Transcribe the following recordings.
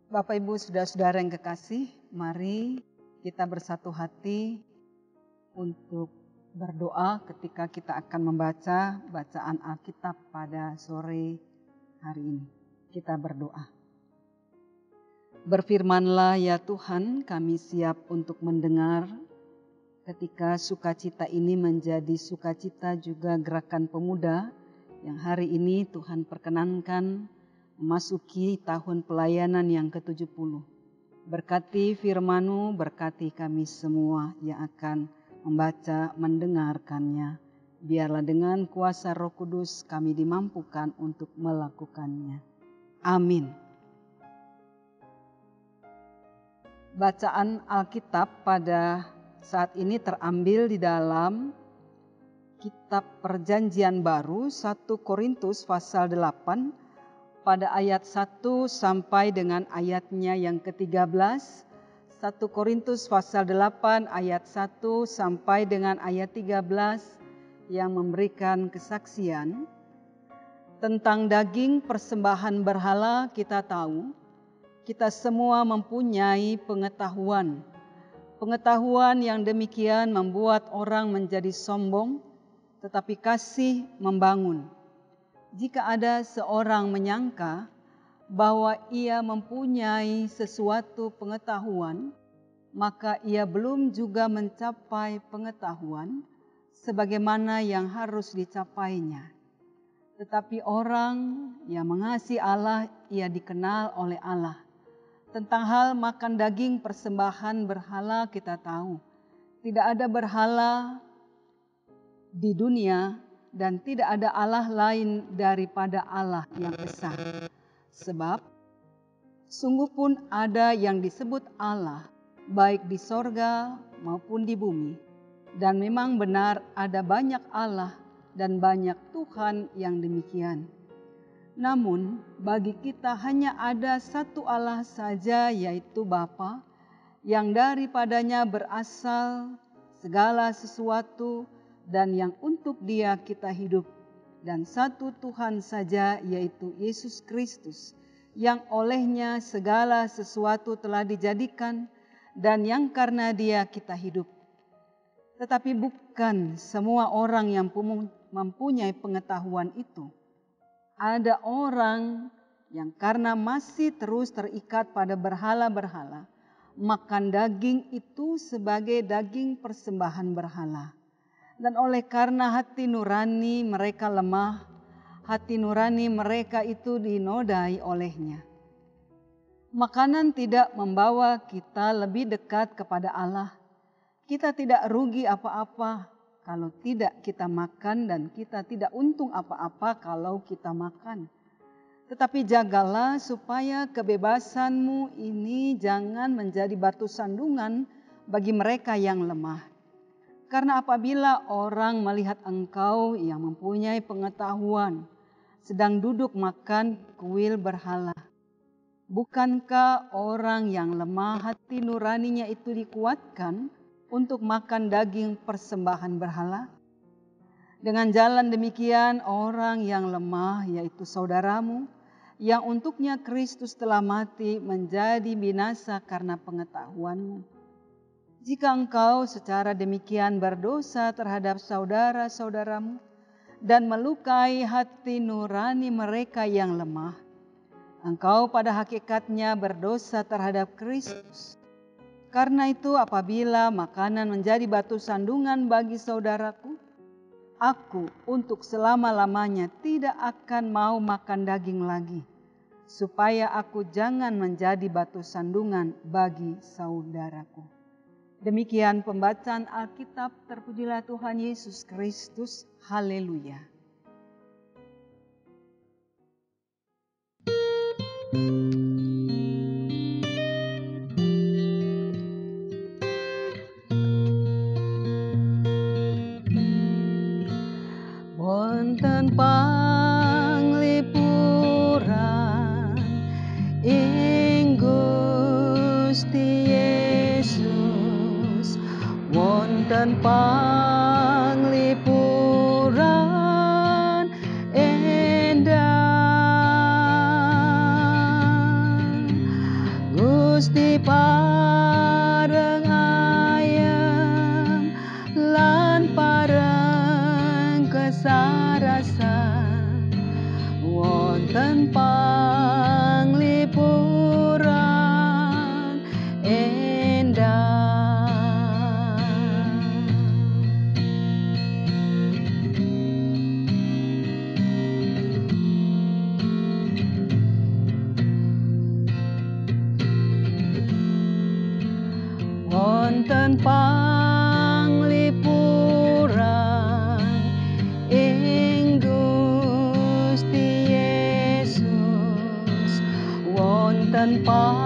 Bapak Ibu saudara-saudara yang kekasih, mari kita bersatu hati untuk berdoa ketika kita akan membaca bacaan Alkitab pada sore hari ini. Kita berdoa. Berfirmanlah ya Tuhan, kami siap untuk mendengar ketika sukacita ini menjadi sukacita juga gerakan pemuda yang hari ini Tuhan perkenankan memasuki tahun pelayanan yang ke-70. Berkati firman-Mu, berkati kami semua yang akan membaca, mendengarkannya. Biarlah dengan kuasa Roh Kudus kami dimampukan untuk melakukannya. Amin. Bacaan Alkitab pada saat ini terambil di dalam Kitab Perjanjian Baru 1 Korintus pasal 8 pada ayat 1 sampai dengan ayatnya yang ke-13. 1 Korintus pasal 8 ayat 1 sampai dengan ayat 13 yang memberikan kesaksian tentang daging persembahan berhala. Kita tahu kita semua mempunyai pengetahuan yang demikian membuat orang menjadi sombong, tetapi kasih membangun. Jika ada seorang menyangka bahwa ia mempunyai sesuatu pengetahuan, maka ia belum juga mencapai pengetahuan sebagaimana yang harus dicapainya. Tetapi orang yang mengasihi Allah, ia dikenal oleh Allah. Tentang hal makan daging persembahan berhala kita tahu, tidak ada berhala di dunia dan tidak ada Allah lain daripada Allah yang esa. Sebab sungguh pun ada yang disebut Allah, baik di sorga maupun di bumi. Dan memang benar ada banyak Allah dan banyak Tuhan yang demikian. Namun bagi kita hanya ada satu Allah saja, yaitu Bapa, yang daripadanya berasal segala sesuatu dan yang untuk Dia kita hidup, dan satu Tuhan saja, yaitu Yesus Kristus, yang olehnya segala sesuatu telah dijadikan dan yang karena Dia kita hidup. Tetapi bukan semua orang yang mempunyai pengetahuan itu. Ada orang yang karena masih terus terikat pada berhala-berhala, makan daging itu sebagai daging persembahan berhala. Dan oleh karena hati nurani mereka lemah, hati nurani mereka itu dinodai olehnya. Makanan tidak membawa kita lebih dekat kepada Allah. Kita tidak rugi apa-apa kalau tidak kita makan, dan kita tidak untung apa-apa kalau kita makan. Tetapi jagalah supaya kebebasanmu ini jangan menjadi batu sandungan bagi mereka yang lemah. Karena apabila orang melihat engkau yang mempunyai pengetahuan sedang duduk makan kuil berhala, bukankah orang yang lemah hati nuraninya itu dikuatkan untuk makan daging persembahan berhala? Dengan jalan demikian orang yang lemah, yaitu saudaramu, yang untuknya Kristus telah mati, menjadi binasa karena pengetahuanmu. Jika engkau secara demikian berdosa terhadap saudara-saudaramu dan melukai hati nurani mereka yang lemah, engkau pada hakikatnya berdosa terhadap Kristus. Karena itu apabila makanan menjadi batu sandungan bagi saudaraku, aku untuk selama-lamanya tidak akan mau makan daging lagi, supaya aku jangan menjadi batu sandungan bagi saudaraku. Demikian pembacaan Alkitab. Terpujilah Tuhan Yesus Kristus. Haleluya. Wonten panglipuran ing Gusti Yesus, wonten panglipuran endah wonten panglipuran ing Gusti Yesus, wonten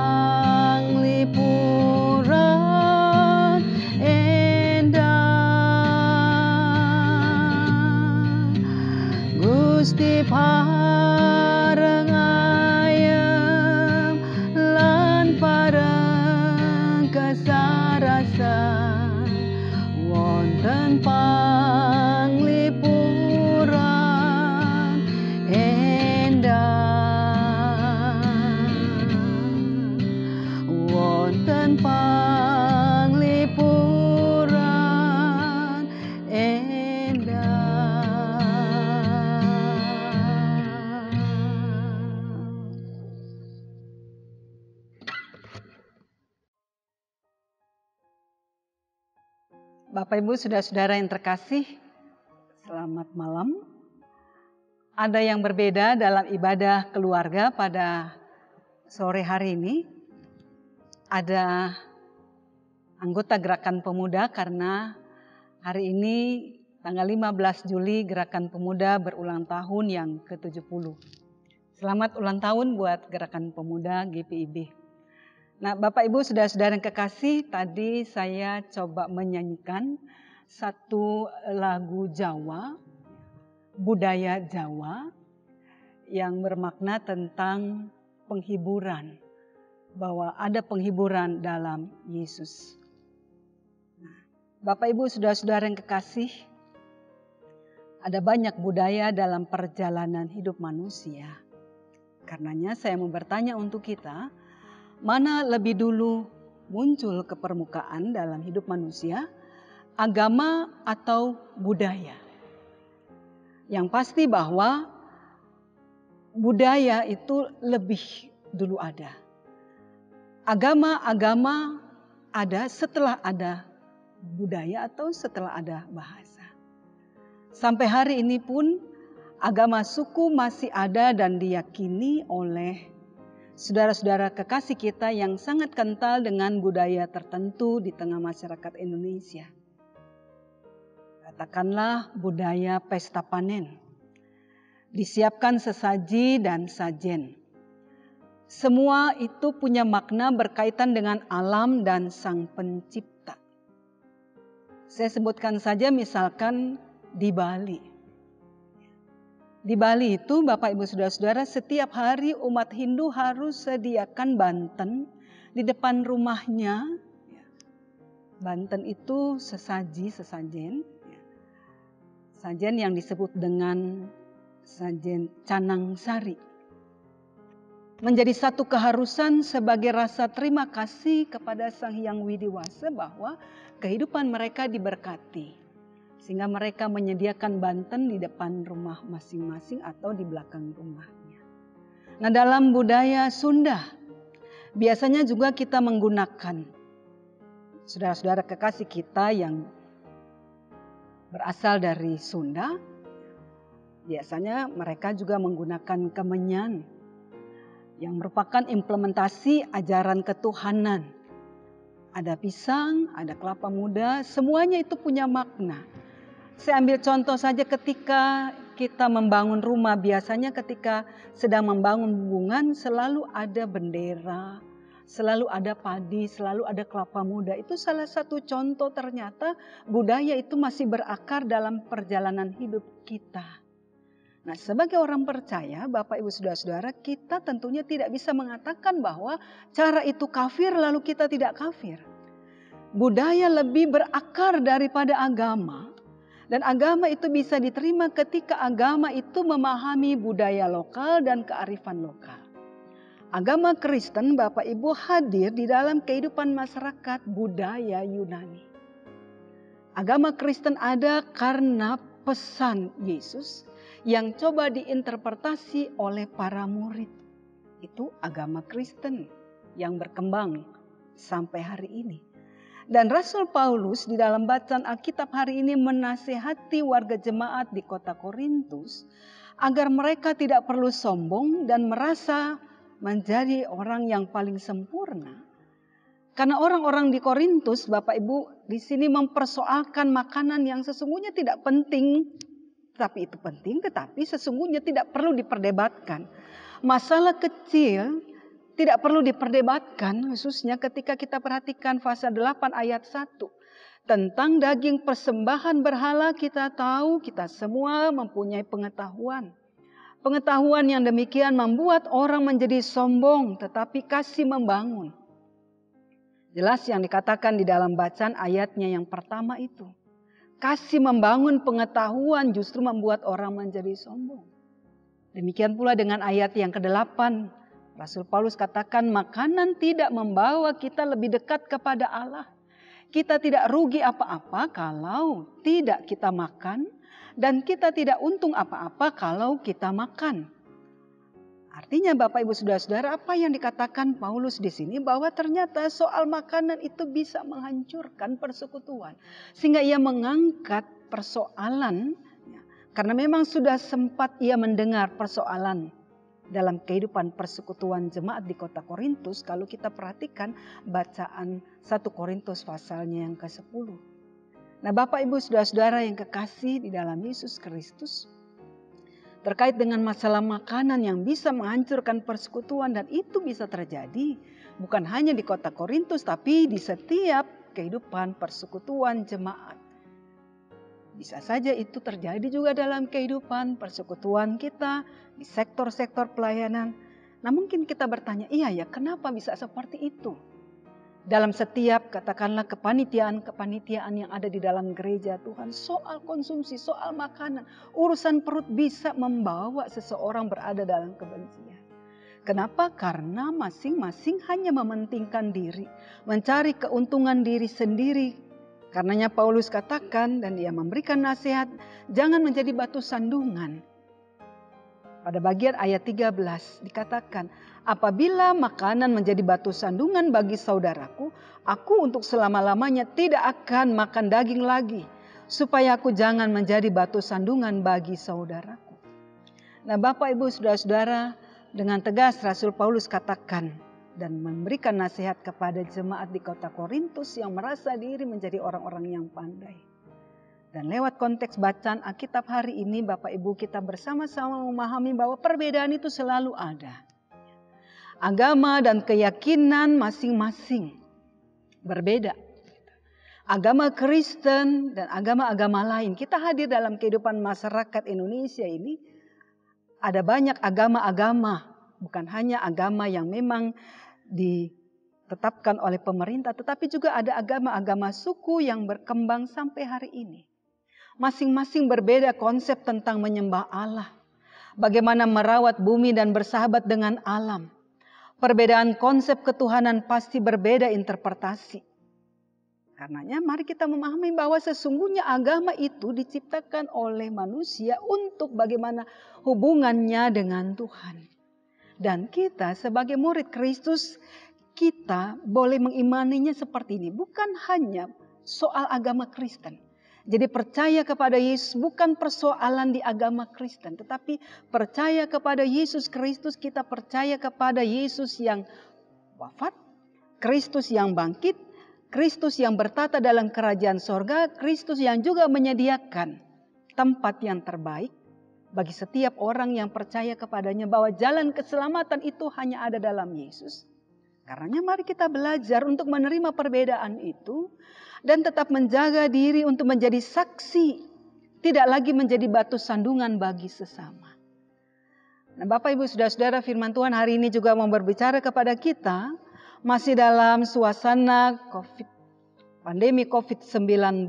panglipuran endah, Gusti pareng ayem lan pareng kasarasan, wonten panglipuran endah, wonten panglipuran endah. Bapak Ibu saudara-saudara yang terkasih, selamat malam. Ada yang berbeda dalam ibadah keluarga pada sore hari ini. Ada anggota Gerakan Pemuda karena hari ini tanggal 15 Juli Gerakan Pemuda berulang tahun yang ke-70. Selamat ulang tahun buat Gerakan Pemuda GPIB. Nah, Bapak Ibu saudara-saudara yang kekasih, tadi saya coba menyanyikan satu lagu Jawa, budaya Jawa yang bermakna tentang penghiburan, bahwa ada penghiburan dalam Yesus. Nah, Bapak Ibu saudara-saudara yang kekasih, ada banyak budaya dalam perjalanan hidup manusia. Karenanya saya mau bertanya untuk kita, mana lebih dulu muncul ke permukaan dalam hidup manusia, agama atau budaya? Yang pasti bahwa budaya itu lebih dulu ada. Agama ada setelah ada budaya atau setelah ada bahasa. Sampai hari ini pun agama suku masih ada dan diyakini oleh saudara-saudara kekasih kita yang sangat kental dengan budaya tertentu di tengah masyarakat Indonesia. Katakanlah budaya pesta panen. Disiapkan sesaji dan sajen. Semua itu punya makna berkaitan dengan alam dan Sang Pencipta. Saya sebutkan saja misalkan di Bali. Di Bali itu Bapak Ibu Saudara-saudara, setiap hari umat Hindu harus sediakan banten di depan rumahnya. Banten itu sesajen. Sajen yang disebut dengan sajen canang sari. Menjadi satu keharusan sebagai rasa terima kasih kepada Sang Hyang Widiwasa bahwa kehidupan mereka diberkati. Sehingga mereka menyediakan banten di depan rumah masing-masing atau di belakang rumahnya. Nah, dalam budaya Sunda, biasanya juga kita menggunakan saudara-saudara kekasih kita yang berasal dari Sunda. Biasanya mereka juga menggunakan kemenyan yang merupakan implementasi ajaran ketuhanan. Ada pisang, ada kelapa muda, semuanya itu punya makna. Saya ambil contoh saja ketika kita membangun rumah, biasanya ketika sedang membangun hubungan selalu ada bendera, selalu ada padi, selalu ada kelapa muda. Itu salah satu contoh ternyata budaya itu masih berakar dalam perjalanan hidup kita. Nah, sebagai orang percaya, Bapak Ibu Saudara-saudara, kita tentunya tidak bisa mengatakan bahwa cara itu kafir lalu kita tidak kafir. Budaya lebih berakar daripada agama. Dan agama itu bisa diterima ketika agama itu memahami budaya lokal dan kearifan lokal. Agama Kristen Bapak Ibu hadir di dalam kehidupan masyarakat budaya Yunani. Agama Kristen ada karena pesan Yesus yang coba diinterpretasi oleh para murid. Itu agama Kristen yang berkembang sampai hari ini. Dan Rasul Paulus di dalam bacaan Alkitab hari ini menasihati warga jemaat di kota Korintus agar mereka tidak perlu sombong dan merasa menjadi orang yang paling sempurna. Karena orang-orang di Korintus, Bapak Ibu, di sini mempersoalkan makanan yang sesungguhnya tidak penting. Tapi itu penting, tetapi sesungguhnya tidak perlu diperdebatkan. Masalah kecil tidak perlu diperdebatkan, khususnya ketika kita perhatikan pasal 8 ayat 1. Tentang daging persembahan berhala kita tahu, kita semua mempunyai pengetahuan. Pengetahuan yang demikian membuat orang menjadi sombong, tetapi kasih membangun. Jelas yang dikatakan di dalam bacaan ayatnya yang pertama itu. Kasih membangun pengetahuan justru membuat orang menjadi sombong. Demikian pula dengan ayat yang ke-8. Rasul Paulus katakan makanan tidak membawa kita lebih dekat kepada Allah. Kita tidak rugi apa-apa kalau tidak kita makan. Dan kita tidak untung apa-apa kalau kita makan. Artinya Bapak Ibu Saudara-saudara, apa yang dikatakan Paulus di sini bahwa ternyata soal makanan itu bisa menghancurkan persekutuan. Sehingga ia mengangkat persoalan, karena memang sudah sempat ia mendengar persoalan dalam kehidupan persekutuan jemaat di kota Korintus. Kalau kita perhatikan bacaan 1 Korintus pasalnya yang ke-10. Nah Bapak Ibu Saudara-saudara yang kekasih di dalam Yesus Kristus, terkait dengan masalah makanan yang bisa menghancurkan persekutuan, dan itu bisa terjadi bukan hanya di kota Korintus tapi di setiap kehidupan persekutuan jemaat. Bisa saja itu terjadi juga dalam kehidupan persekutuan kita di sektor-sektor pelayanan. Nah mungkin kita bertanya, iya ya kenapa bisa seperti itu? Dalam setiap katakanlah kepanitiaan yang ada di dalam gereja Tuhan, soal konsumsi, soal makanan, urusan perut bisa membawa seseorang berada dalam kebencian. Kenapa? Karena masing-masing hanya mementingkan diri, mencari keuntungan diri sendiri. Karenanya Paulus katakan dan dia memberikan nasihat, jangan menjadi batu sandungan. Pada bagian ayat 13 dikatakan, apabila makanan menjadi batu sandungan bagi saudaraku, aku untuk selama-lamanya tidak akan makan daging lagi, supaya aku jangan menjadi batu sandungan bagi saudaraku. Nah Bapak Ibu Saudara-saudara, dengan tegas Rasul Paulus katakan dan memberikan nasihat kepada jemaat di kota Korintus yang merasa diri menjadi orang-orang yang pandai. Dan lewat konteks bacaan Alkitab hari ini Bapak Ibu kita bersama-sama memahami bahwa perbedaan itu selalu ada. Agama dan keyakinan masing-masing berbeda. Agama Kristen dan agama-agama lain. Kita hadir dalam kehidupan masyarakat Indonesia ini. Ada banyak agama-agama. Bukan hanya agama yang memang ditetapkan oleh pemerintah. Tetapi juga ada agama-agama suku yang berkembang sampai hari ini. Masing-masing berbeda konsep tentang menyembah Allah. Bagaimana merawat bumi dan bersahabat dengan alam. Perbedaan konsep ketuhanan pasti berbeda interpretasi. Karenanya mari kita memahami bahwa sesungguhnya agama itu diciptakan oleh manusia untuk bagaimana hubungannya dengan Tuhan. Dan kita sebagai murid Kristus, kita boleh mengimaninya seperti ini. Bukan hanya soal agama Kristen. Jadi percaya kepada Yesus bukan persoalan di agama Kristen. Tetapi percaya kepada Yesus Kristus, kita percaya kepada Yesus yang wafat, Kristus yang bangkit, Kristus yang bertata dalam kerajaan sorga, Kristus yang juga menyediakan tempat yang terbaik bagi setiap orang yang percaya kepadanya, bahwa jalan keselamatan itu hanya ada dalam Yesus. Karenanya mari kita belajar untuk menerima perbedaan itu dan tetap menjaga diri untuk menjadi saksi, tidak lagi menjadi batu sandungan bagi sesama. Nah, Bapak Ibu Saudara-saudara, firman Tuhan hari ini juga mau berbicara kepada kita masih dalam suasana pandemi COVID-19.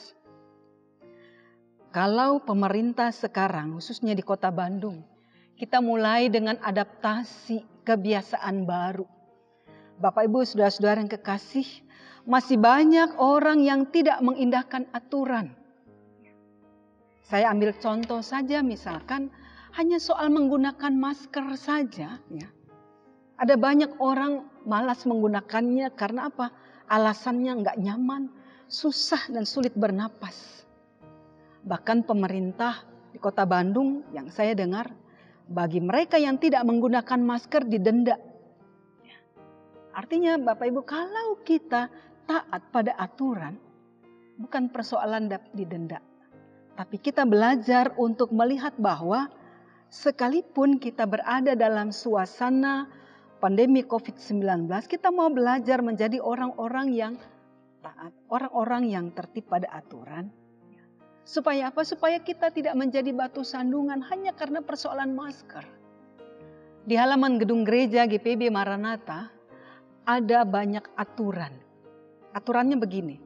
Kalau pemerintah sekarang, khususnya di Kota Bandung, kita mulai dengan adaptasi kebiasaan baru. Bapak Ibu Saudara-saudara yang kekasih, masih banyak orang yang tidak mengindahkan aturan. Saya ambil contoh saja, misalkan hanya soal menggunakan masker saja. Ya. Ada banyak orang malas menggunakannya karena apa? Alasannya nggak nyaman, susah dan sulit bernapas. Bahkan pemerintah di Kota Bandung yang saya dengar, bagi mereka yang tidak menggunakan masker didenda. Artinya Bapak Ibu, kalau kita taat pada aturan, bukan persoalan didenda. Tapi kita belajar untuk melihat bahwa sekalipun kita berada dalam suasana pandemi COVID-19, kita mau belajar menjadi orang-orang yang taat, orang-orang yang tertib pada aturan. Supaya apa? Supaya kita tidak menjadi batu sandungan hanya karena persoalan masker. Di halaman gedung gereja GPB Maranatha ada banyak aturan. Aturannya begini.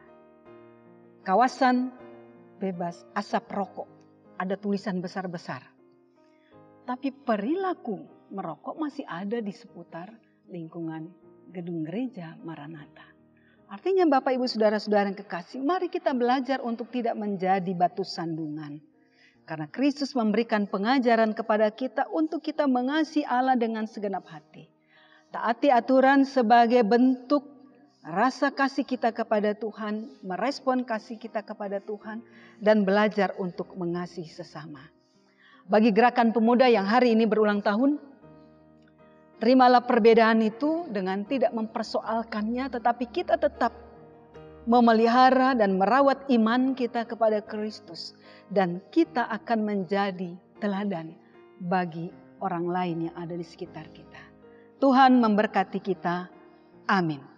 Kawasan bebas asap rokok. Ada tulisan besar-besar. Tapi perilaku merokok masih ada di seputar lingkungan gedung gereja Maranatha. Artinya Bapak Ibu Saudara-saudara yang kekasih, mari kita belajar untuk tidak menjadi batu sandungan. Karena Kristus memberikan pengajaran kepada kita untuk kita mengasihi Allah dengan segenap hati. Taati aturan sebagai bentuk rasa kasih kita kepada Tuhan, merespon kasih kita kepada Tuhan, dan belajar untuk mengasihi sesama. Bagi gerakan pemuda yang hari ini berulang tahun, terimalah perbedaan itu dengan tidak mempersoalkannya, tetapi kita tetap memelihara dan merawat iman kita kepada Kristus. Dan kita akan menjadi teladan bagi orang lain yang ada di sekitar kita. Tuhan memberkati kita. Amin.